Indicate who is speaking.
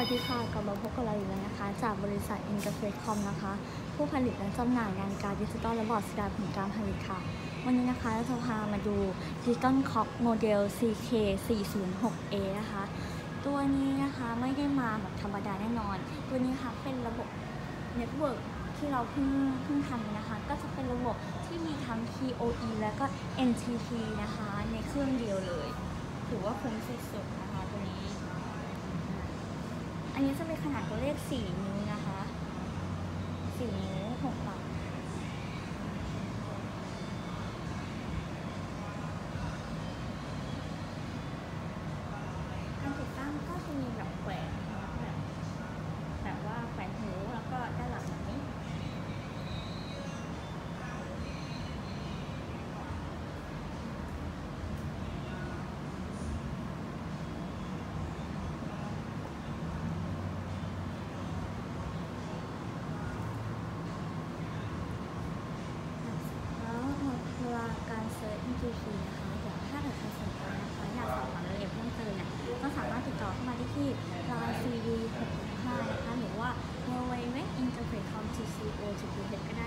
Speaker 1: วัสดีค่ะกลับมาพบกับเราอีกแล้วนะคะจากบริษัท Interface.com นะคะผู้ผลิตและจำหน่ายนาฬิกาดิจิตอลและบอร์ดแสดงผลการผลิตค่ะวันนี้นะคะเราจะพามาดู Digital Clock โมเดล CK406A นะคะตัวนี้นะคะไม่ได้มาแบบธรรมดาแน่นอนตัวนี้ค่ะเป็นระบบ Network ที่เราเพิ่งทำนะคะก็จะเป็นระบบที่มีทั้ง TOE และก็ NTP นะคะในเครื่องเดียวเลยถือว่าคุ้มสุดๆนะคะตัวนี้อันนี้จะเป็นขนาดตัวเลข4 นิ้วนะคะ4 นิ้ว6 หลักการติดตั้งก็จะมีแบบแขวนนะคะแบบว่าแขวนหูแล้วก็ด้านหลังแบบนี้เวลาการเซิร์ช NTP นะคะเดี๋ยวถ้าเกิดใครสนใจนะคะอยากสอบถามรายละเอียดเพิ่มเติมเนี่ยก็สามารถติดต่อเข้ามาได้ที่ line CD 665นะคะหรือว่า www.interface.com/tco.th ก็ได้